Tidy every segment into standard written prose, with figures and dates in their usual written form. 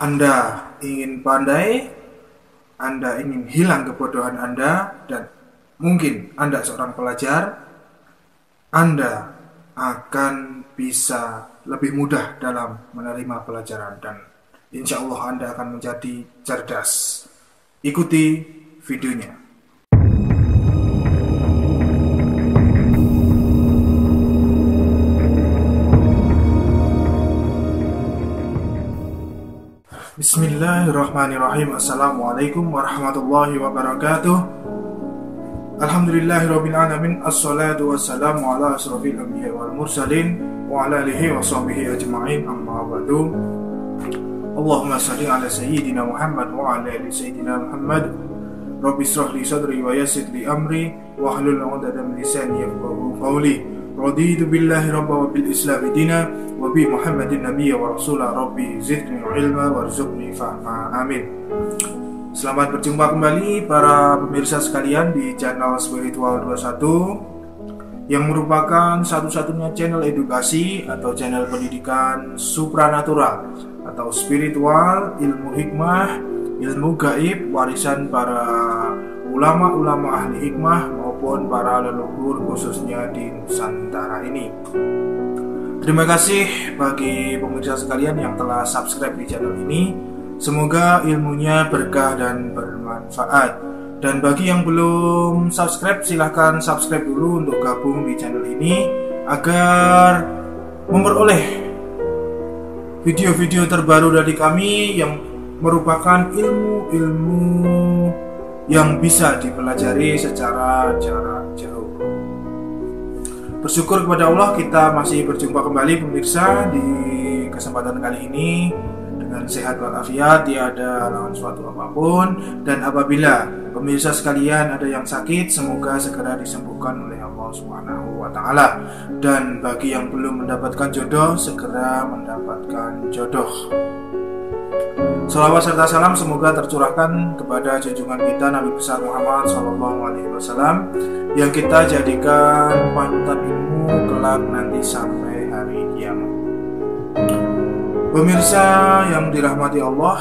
Anda ingin pandai, Anda ingin hilang kebodohan Anda, dan mungkin Anda seorang pelajar, Anda akan bisa lebih mudah dalam menerima pelajaran dan insya Allah Anda akan menjadi cerdas. Ikuti videonya. Bismillahirrahmanirrahim. Assalamualaikum warahmatullahi wabarakatuh. Alhamdulillahirabbil alamin. Assalatu wassalamu ala asrofil anbiya wal mursalin wa ala alihi wa sahbihi ajma'in. Amma ba'du. Allahumma shalli ala sayyidina Muhammad wa ala ali sayyidina Muhammad. Rabbi shrah li sadri wa yassir li amri wa hlul 'uqdatam min lisani yafqahu qawli. Raditu billahi rabba wa bil islami dina wa bi Muhammadin nabiyya wa rasula. Rabbi zidni ilma warzuqni fahma. Amin. Selamat berjumpa kembali para pemirsa sekalian di channel Spiritual 21 yang merupakan satu-satunya channel edukasi atau channel pendidikan supranatural atau spiritual, ilmu hikmah, ilmu gaib, warisan para ulama-ulama ahli hikmah maupun para leluhur khususnya di Nusantara ini. Terima kasih bagi pemirsa sekalian yang telah subscribe di channel ini. Semoga ilmunya berkah dan bermanfaat. Dan bagi yang belum subscribe, silahkan subscribe dulu untuk gabung di channel ini agar memperoleh video-video terbaru dari kami yang merupakan ilmu-ilmu yang bisa dipelajari secara jarak jauh. Bersyukur kepada Allah kita masih berjumpa kembali pemirsa di kesempatan kali ini dengan sehat walafiat, tiada halangan suatu apapun. Dan apabila pemirsa sekalian ada yang sakit, semoga segera disembuhkan oleh Allah Subhanahu wa Ta'ala. Dan bagi yang belum mendapatkan jodoh, segera mendapatkan jodoh. Salawat serta salam semoga tercurahkan kepada junjungan kita Nabi besar Muhammad SAW yang kita jadikan panutan ilmu kelak nanti sampai hari kiamat. Pemirsa yang dirahmati Allah,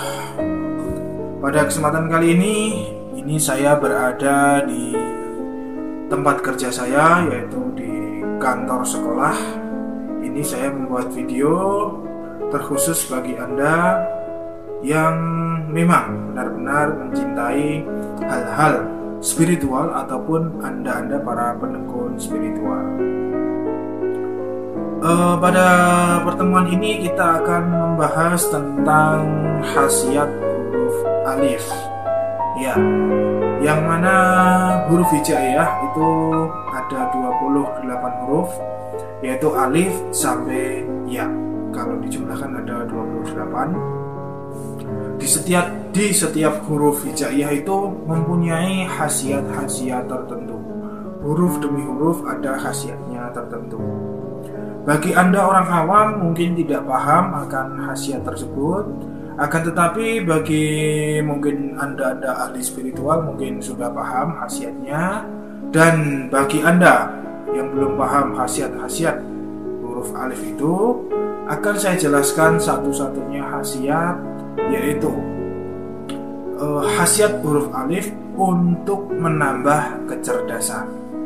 pada kesempatan kali ini saya berada di tempat kerja saya, yaitu di kantor sekolah. Ini saya membuat video terkhusus bagi Anda yang memang benar-benar mencintai hal-hal spiritual ataupun Anda para penekun spiritual. Pada pertemuan ini kita akan membahas tentang khasiat huruf alif, ya, yang mana huruf hijaiyah itu ada 28 huruf, yaitu alif sampai ya. Kalau dijumlahkan ada 28. Di setiap huruf hijaiyah itu mempunyai khasiat-khasiat tertentu. Huruf demi huruf ada khasiatnya tertentu. Bagi Anda orang awam mungkin tidak paham akan khasiat tersebut, akan tetapi bagi mungkin Anda ahli spiritual mungkin sudah paham khasiatnya. Dan bagi Anda yang belum paham khasiat-khasiat huruf alif itu, akan saya jelaskan satu-satunya khasiat, yaitu khasiat huruf alif untuk menambah kecerdasan.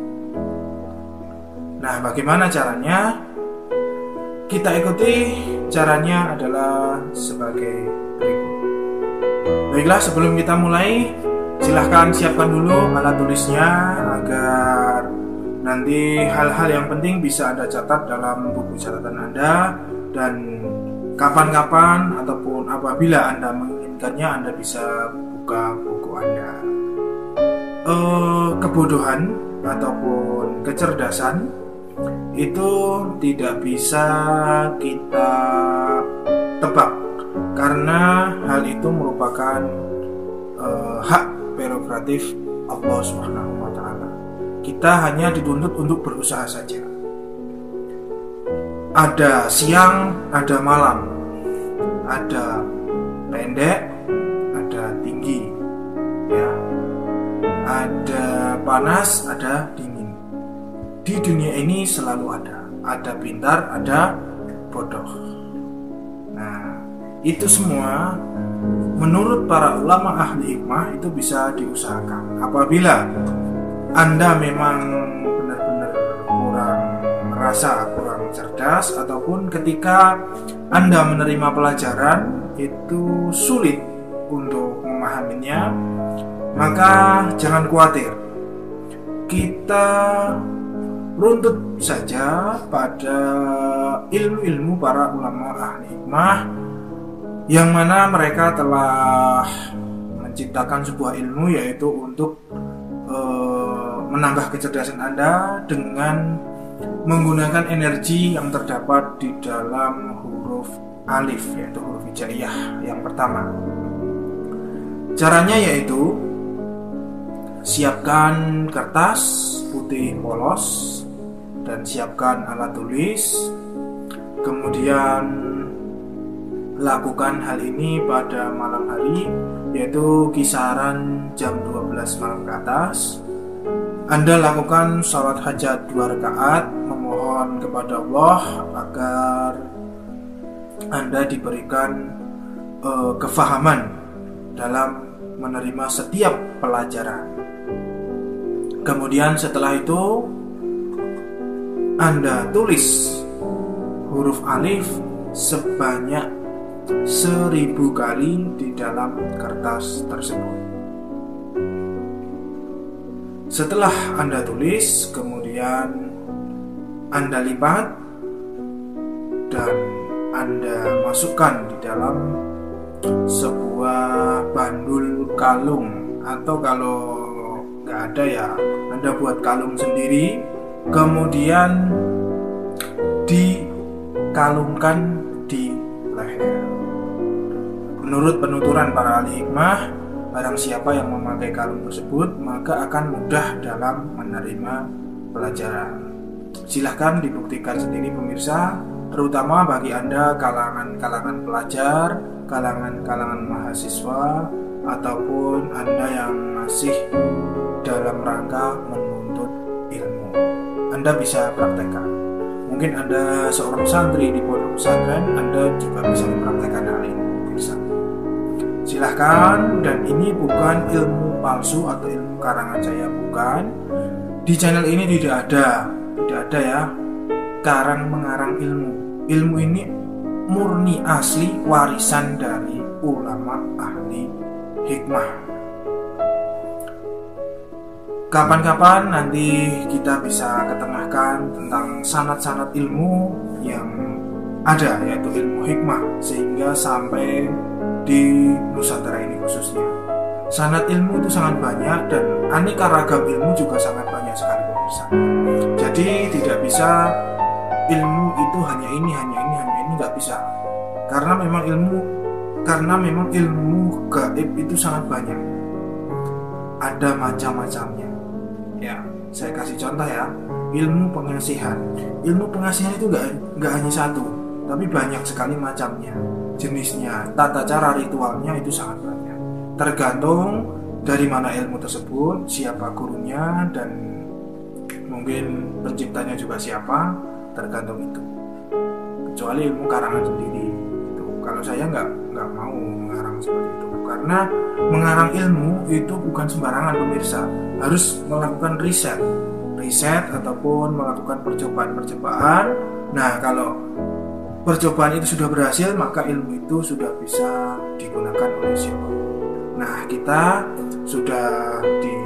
Nah, bagaimana caranya? Kita ikuti. Caranya adalah sebagai berikut. Baiklah, sebelum kita mulai, silahkan siapkan dulu alat tulisnya agar nanti hal-hal yang penting bisa Anda catat dalam buku catatan Anda. Dan kapan-kapan ataupun apabila Anda menginginkannya, Anda bisa buka buku Anda. Kebodohan ataupun kecerdasan itu tidak bisa kita tebak, karena hal itu merupakan hak prerogatif Allah Subhanahu wa Ta'ala. Kita hanya dituntut untuk berusaha saja. Ada siang, ada malam, ada pendek, ada tinggi, ya, ada panas, ada dingin. Di dunia ini selalu ada pintar, ada bodoh. Nah, itu semua menurut para ulama ahli hikmah itu bisa diusahakan. Apabila Anda memang benar-benar kurang cerdas, ataupun ketika Anda menerima pelajaran itu sulit untuk memahaminya, maka jangan khawatir. Kita runtut saja pada ilmu-ilmu para ulama ahli hikmah, yang mana mereka telah menciptakan sebuah ilmu, yaitu untuk menambah kecerdasan Anda dengan menggunakan energi yang terdapat di dalam huruf alif, yaitu huruf hijaiyah yang pertama. Caranya yaitu siapkan kertas putih polos dan siapkan alat tulis, kemudian lakukan hal ini pada malam hari, yaitu kisaran jam 12 malam ke atas. Anda lakukan salat hajat 2 rakaat, memohon kepada Allah agar Anda diberikan kefahaman dalam menerima setiap pelajaran. Kemudian setelah itu Anda tulis huruf alif sebanyak 1000 kali di dalam kertas tersebut. Setelah Anda tulis, kemudian Anda lipat dan Anda masukkan di dalam sebuah bandul kalung, atau kalau nggak ada ya Anda buat kalung sendiri, kemudian dikalungkan di leher. Menurut penuturan para ahli hikmah, barang siapa yang memakai kalung tersebut maka akan mudah dalam menerima pelajaran. Silahkan dibuktikan sendiri pemirsa, terutama bagi Anda kalangan pelajar, kalangan mahasiswa, ataupun Anda yang masih dalam rangka menuntut ilmu. Anda bisa praktekkan. Mungkin Anda seorang santri di pondok pesantren, Anda juga bisa mempraktekkan hal ini pemirsa. Silahkan, dan ini bukan ilmu palsu atau ilmu karangan saya, bukan. Di channel ini tidak ada ya karang-mengarang ilmu. Ilmu ini murni asli warisan dari ulama ahli hikmah. Kapan-kapan nanti kita bisa ketengahkan tentang sanad-sanad ilmu yang ada, yaitu ilmu hikmah, sehingga sampai di Nusantara ini khususnya. Sanad ilmu itu sangat banyak, dan aneka ragam ilmu juga sangat banyak sekali pemirsa. Jadi tidak bisa ilmu itu hanya ini, nggak bisa. Karena memang ilmu gaib itu sangat banyak. Ada macam-macamnya. Ya, saya kasih contoh ya. Ilmu pengasihan. Ilmu pengasihan itu nggak hanya satu, tapi banyak sekali macamnya. Jenisnya, tata cara ritualnya itu sangat banyak. Tergantung dari mana ilmu tersebut, siapa gurunya, dan mungkin penciptanya juga siapa, tergantung itu. Kecuali ilmu karangan sendiri. Kalau saya nggak mau mengarang seperti itu, karena mengarang ilmu itu bukan sembarangan pemirsa. Harus melakukan riset ataupun melakukan percobaan. Nah, kalau percobaan itu sudah berhasil, maka ilmu itu sudah bisa digunakan oleh siapa. Nah, kita sudah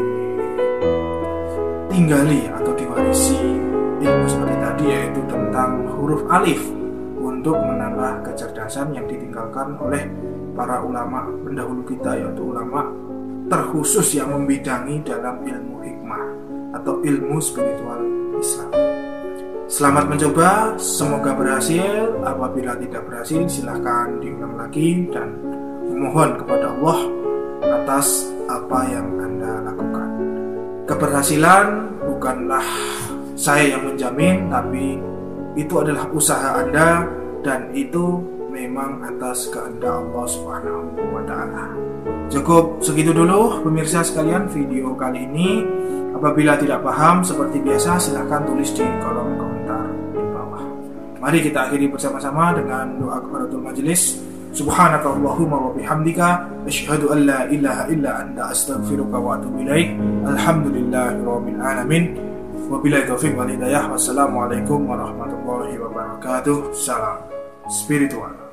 ditinggali atau diwarisi ilmu seperti tadi, yaitu tentang huruf alif untuk menambah kecerdasan yang ditinggalkan oleh para ulama pendahulu kita, yaitu ulama terkhusus yang membidangi dalam ilmu hikmah atau ilmu spiritual Islam. Selamat mencoba, semoga berhasil. Apabila tidak berhasil, silahkan diulang lagi dan memohon kepada Allah atas apa yang Anda lakukan. Keberhasilan bukanlah saya yang menjamin, tapi itu adalah usaha Anda, dan itu memang atas kehendak Allah Subhanahu wa Ta'ala. Cukup segitu dulu pemirsa sekalian video kali ini. Apabila tidak paham, seperti biasa silahkan tulis di kolom komentar di bawah. Mari kita akhiri bersama-sama dengan doa kafaratul majelis. Subhanakallahumma wa bihamdika asyhadu an la ilaha illa anta astaghfiruka wa atubu ilaik. Alhamdulillahirabbil alamin. Wabillahi taufiq wal hidayah. Wassalamualaikum warahmatullahi wabarakatuh. Salam spiritual.